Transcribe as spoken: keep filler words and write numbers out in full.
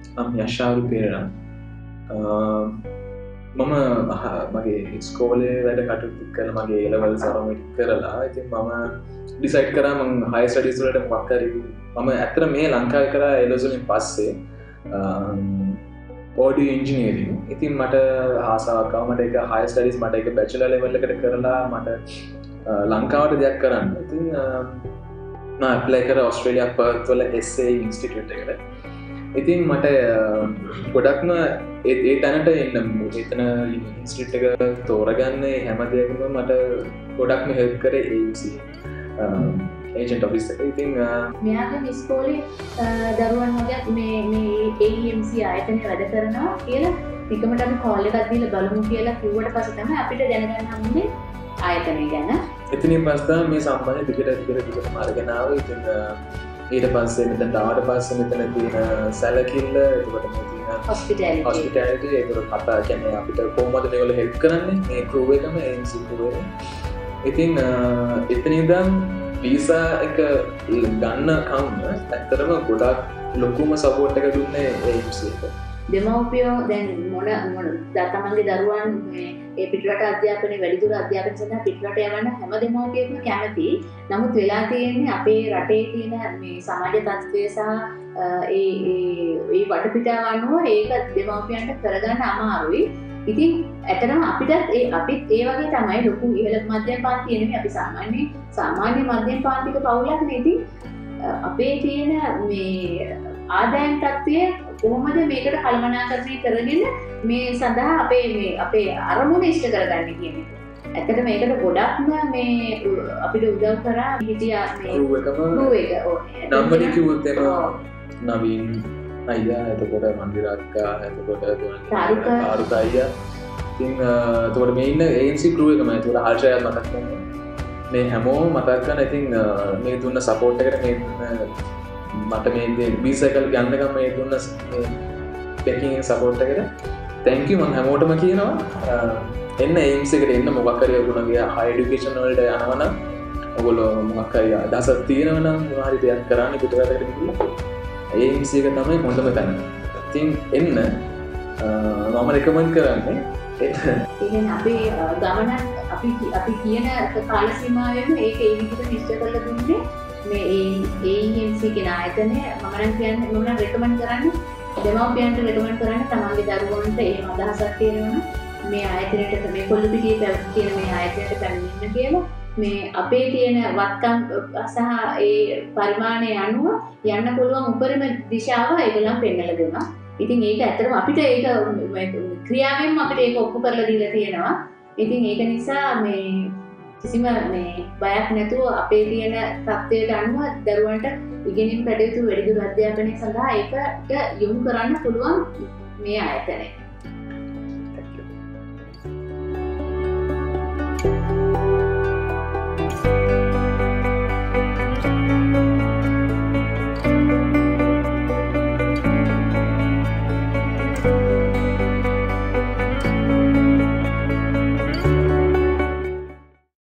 I'm Yasharu Perera. මම මගේ ඉස්කෝලේ වැඩ කටයුතු කරලා මගේ A level සමමිත් කරලා ඉතින් මම ඩිසයිඩ් කරා මම හයි ස්ටඩීස් වලට මොකක් හරි මම ඇත්තට මේ ලංකාවේ කරා A levels වලින් පස්සේ audio engineering ඉතින් මට ආසාවක් ආවා මට ඒක high studies මට ඒක bachelor level එකට කරලා මට ලංකාවට දෙයක් කරන්න. ඉතින් මම apply කරා ඔස්ට්‍රේලියා පර්ත් වල S A E institute එකට. ඉතින් මට ගොඩක්ම ඒ ඒ තැනට එන්න එතන institute එක තෝරගන්න හැම දෙයක්ම මට ගොඩක්ම help කරේ A E M C agent office එක. ඉතින් මෙයාගේ ඉස්කෝලේ දරුවන් වගේ මේ මේ A E M C ආයතනයේ වැඩ කරනවා කියලා නිකමට අපි කෝල් එකක් දීලා බලමු කියලා කිව්වට පස්සේ තමයි අපිට දැනගන්න හම්බුනේ ආයතනය ගැන. එතනින් පස්සේ මේ සම්බන්ධ ටිකට ටිකට ටිකට මාර්ගන ආවා. ඉතින් ඊට පස්සේ මෙතන ආවට පස්සේ මෙතන තියෙන සැලකිල්ල එතකොට මේ තියෙන hospitality hospitality ඒකට කතා කියන්නේ අපිට කොහොමද මේගොල්ලෝ help කරන්නේ මේ crew එකම A E M C crew එක. ඉතින් එතන ඉඳන් වීසා එක ගන්න කම් ඇත්තටම ගොඩක් ලොකුම සපෝට් එක දුන්නේ A E M C එක. දෙමව්පියෝ දැන් මොන මොන තමන්ගේ දරුවන් මේ ඒ පිටරට අධ්‍යාපනයේ වැඩිදුර අධ්‍යාපනය සඳහා පිටරට යවන්න හැම දෙමව්පියෙක්ම කැමති. නමුත් වෙලා තියෙන්නේ අපේ රටේ තියෙන මේ සමාජ තත්ත්වය සහ ඒ ඒ ඒ වටපිටාව අනුව ඒක දෙමව්පියන්ට කරගන්න අමාරුයි. ඉතින් ඇත්තටම අපිටත් ඒ අපිත් ඒ වගේ තමයි ලොකු ඉහළ මධ්‍යම පන්තිය නෙමෙයි අපි සාමාන්‍ය සාමාන්‍ය මධ්‍යම පන්තික පවුලක් නේ. ඉතින් අපේ තියෙන මේ ආදායම් තත්ත්වය කොහොමද මේකට කළමනාකරණය කරගෙන මේ සඳහා අපේ මේ අපේ අරමුණ ඉෂ්ට කරගන්න කියන එක. ඇත්තට මේකට ගොඩක්ම මේ අපිට උදව් කරා හිටියා මේ crew එකම crew එක. නම්බර් කිව්වොත් එනවා නවීන් අයියා එතකොට මන්දිර අක්කා එතකොට ආරුක අයියා. ඉතින් එතකොට මේ ඉන්න A E M C crew එකම එතකොට හර්ෂය මතක් කරනවා. මේ හැමෝම මතක් කරන ඉතින් මේ දුන්න සපෝට් එකට මේ මට මේ වීසා එක ගන්නකම් මේ දුන්න ටෙකින් සපෝට් එකට thank you මම හැමෝටම කියනවා. එන්න A E M C එකට එන්න මොකක් හරි ඔයගොල්ලෝගේ high education වලට යනවා නම් ඔයගොල්ලෝ මොකක් හරි අදහසක් තියෙනවා නම් මොනවා හරි දෙයක් කරන්න පිටරටකට ගිහිල්ලා A E M C එක තමයි හොඳම තැන. ඉතින් එන්න මම රෙකමන්ඩ් කරන්නේ එන්න. අපේ ගමන අපි අපි කියන කාල සීමාවෙම ඒක ඒ විදිහට නිශ්චය කරලා දුන්නේ මේ A E M C කියන ආයතනය. මම නම් කියන්නේ මම නම් රෙකමන්ඩ් කරන්නේ දෙමව්පියන්ට රෙකමන්ඩ් කරන්නේ තමන්ගේ දරුවන්ට එහෙම අදහසක් තියෙනවා මේ ආයතනයට මේ කොල්ලපිටියේ තියෙන මේ ආයතනයට පැමිණෙන්න කියලා. මේ අපේ තියෙන වත්කම් සහ ඒ පරිමාණය අනුව යන්න පුළුවන් උපරිම දිශාව ඒගොල්ලන් පෙන්නලා දෙනවා. ඉතින් ඒක ඇත්තටම අපිට ඒක ක්‍රියාවෙන්ම අපිට ඒක ඔප්පු කරලා දීලා තියෙනවා. ඉතින් ඒක නිසා මේ කිසිම මේ බයක් නැතුව අපේ තියෙන තත්ත්වයට අනුව දරුවන්ට ඉගෙනීම් කටයුතු වැඩිදුර අධ්‍යාපනය සඳහා ඒකට යොමු කරන්න පුළුවන් මේ ආයතනය.